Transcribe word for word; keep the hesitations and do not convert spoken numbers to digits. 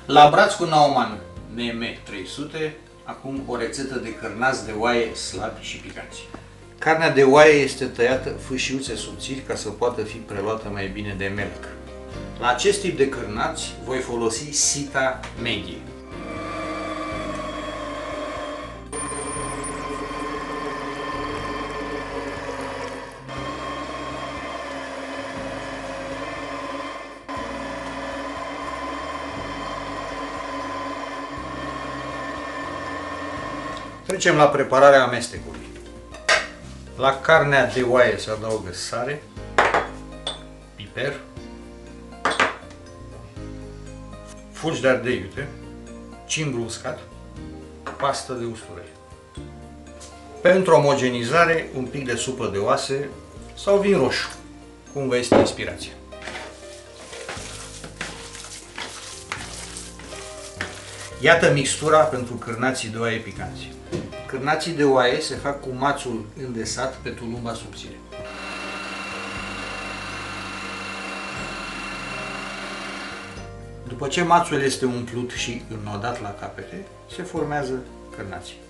La braț cu Nauman N M trei sute, acum o rețetă de cârnați de oaie slabi și picanți. Carnea de oaie este tăiată fâșiuțe subțiri ca să poată fi preluată mai bine de melc. La acest tip de cârnați voi folosi sita medie. Trecem la prepararea amestecului. La carnea de oaie se adaugă sare, piper, fulgi de ardei iute, cimbru uscat, pastă de usturoi. Pentru omogenizare, un pic de supă de oase sau vin roșu, cum vă este inspirația. Iată mixtura pentru cârnații de oaie picanți. Cârnații de oaie se fac cu mațul îndesat pe tulumba subțire. După ce mațul este umplut și înnodat la capete, se formează cârnații.